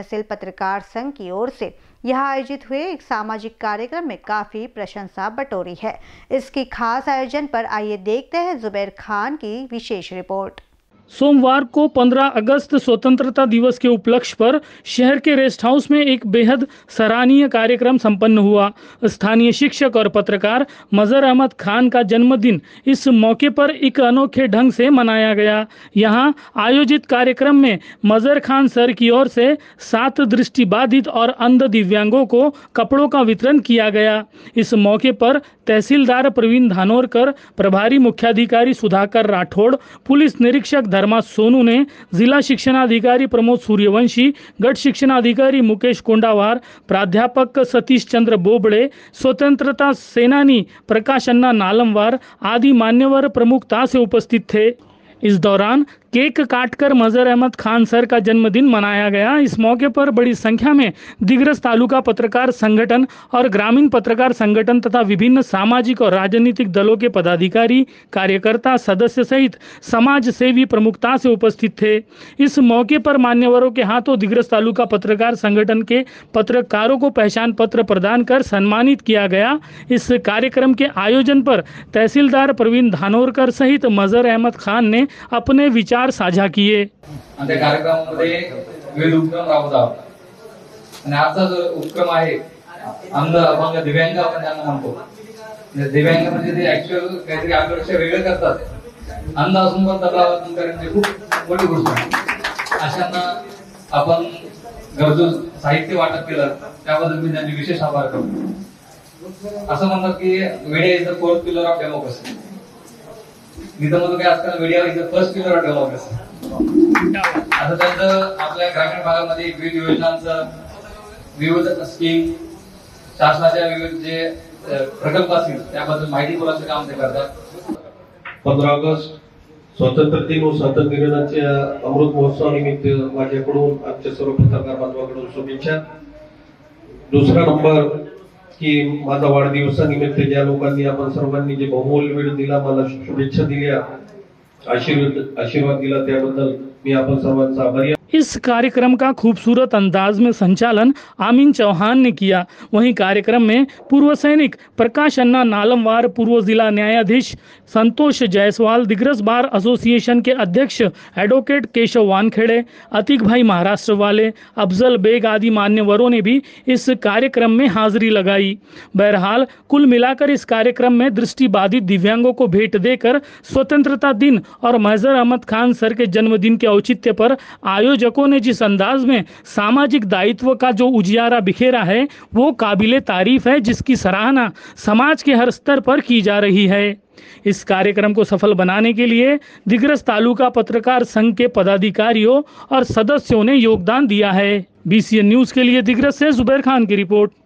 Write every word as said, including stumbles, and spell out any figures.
तहसील पत्रकार संघ की ओर से यहाँ आयोजित हुए एक सामाजिक कार्यक्रम में काफी प्रशंसा बटोरी है। इसकी खास आयोजन पर आइए देखते हैं जुबैर खान की विशेष रिपोर्ट। सोमवार को पंद्रह अगस्त स्वतंत्रता दिवस के उपलक्ष्य पर शहर के रेस्ट हाउस में एक बेहद सराहनीय कार्यक्रम संपन्न हुआ। स्थानीय शिक्षक और पत्रकार मजहर अहमद खान का जन्मदिन इस मौके पर एक अनोखे ढंग से मनाया गया। यहां आयोजित कार्यक्रम में मजहर खान सर की ओर से सात दृष्टिबाधित और अंध दिव्यांगों को कपड़ों का वितरण किया गया। इस मौके पर तहसीलदार प्रवीण धानोरकर, प्रभारी मुख्याधिकारी सुधाकर राठौड़, पुलिस निरीक्षक धर्मा सोनू ने, जिला शिक्षणाधिकारी प्रमोद सूर्यवंशी, गढ़ शिक्षणाधिकारी मुकेश कोंडावार, प्राध्यापक सतीश चंद्र बोबड़े, स्वतंत्रता सेनानी प्रकाश अन्ना नालमवार आदि मान्यवर प्रमुखता से उपस्थित थे। इस दौरान केक काटकर मजहर अहमद खान सर का जन्मदिन मनाया गया। इस मौके पर बड़ी संख्या में दिग्रस तालुका पत्रकार संगठन और ग्रामीण पत्रकार संगठन तथा विभिन्न सामाजिक और राजनीतिक दलों के पदाधिकारी, कार्यकर्ता, सदस्य सहित समाज सेवी प्रमुखता से उपस्थित थे। इस मौके पर मान्यवरों के हाथों दिग्रस तालुका पत्रकार संगठन के पत्रकारों को पहचान पत्र प्रदान कर सम्मानित किया गया। इस कार्यक्रम के आयोजन पर तहसीलदार प्रवीण धानोरकर सहित मजहर अहमद खान ने अपने विचार साझा किए। त्या कार्यक्रमामध्ये विविध उपक्रम राबवत आहोत आणि आजचा जो उपक्रम आहे अंध अपंग दिव्यांग आपण त्यांना म्हणतो। दिव्यांग म्हणजे ते ऍक्च्युअल काहीतरी आपल्यापेक्षा वेगळं करतात। अंध असून पण तबला वादन करणे खूप मोठी गोष्ट आहे। अशांना आपण गरजू साहित्य वाटप केलं त्याबद्दल मी त्यांचे विशेष आभार करतो। असं म्हणतात की media is the fourth pillar of democracy. मी तर म्हणतो की आजकाल media is the first pillar of democracy. आता त्यांचं आपल्या ग्रामीण भागामध्ये विविध योजनांचं, विविध स्कीम, शासनाच्या विविध जे प्रकल्प असतील त्याबद्दल माहिती पुरवण्याचं काम ते करतात। पंधरा ऑगस्ट स्वातंत्र्य दिन व स्वातंत्र्य दिनाच्या अमृत महोत्सवानिमित्त माझ्याकडून आमच्या सर्व पत्रकार बांधवांकडून शुभेच्छा। दुसरा नंबर की माझा वाढदिवसानिमित्त ज्या लोकांनी आपण सर्वांनी जे बहुमूल्य वेळ दिला, मला शुभेच्छा दिल्या, आशीर्वाद आशीर्वाद दिला त्याबद्दल मी आपण सर्वांचा आभारी। इस कार्यक्रम का खूबसूरत अंदाज में संचालन आमीन चौहान ने किया। वहीं कार्यक्रम में पूर्व सैनिक प्रकाश अन्ना नालमवार, पूर्व जिला न्यायाधीश संतोष जायसवाल, दिग्रस बार एसोसिएशन के अध्यक्ष एडवोकेट केशव वानखेड़े, अतीक भाई महाराष्ट्र वाले, अफजल बेग आदि मान्यवरों ने भी इस कार्यक्रम में हाजिरी लगाई। बहरहाल कुल मिलाकर इस कार्यक्रम में दृष्टिबाधित दिव्यांगों को भेंट देकर स्वतंत्रता दिन और मजहर अहमद खान सर के जन्मदिन के औचित्य पर आयोजकों ने जिस अंदाज में सामाजिक दायित्व का जो उजियारा बिखेरा है वो काबिले तारीफ है, जिसकी सराहना समाज के हर स्तर पर की जा रही है। इस कार्यक्रम को सफल बनाने के लिए दिग्रस तालुका पत्रकार संघ के पदाधिकारियों और सदस्यों ने योगदान दिया है। बीसीएन न्यूज के लिए दिग्रस से जुबैर खान की रिपोर्ट।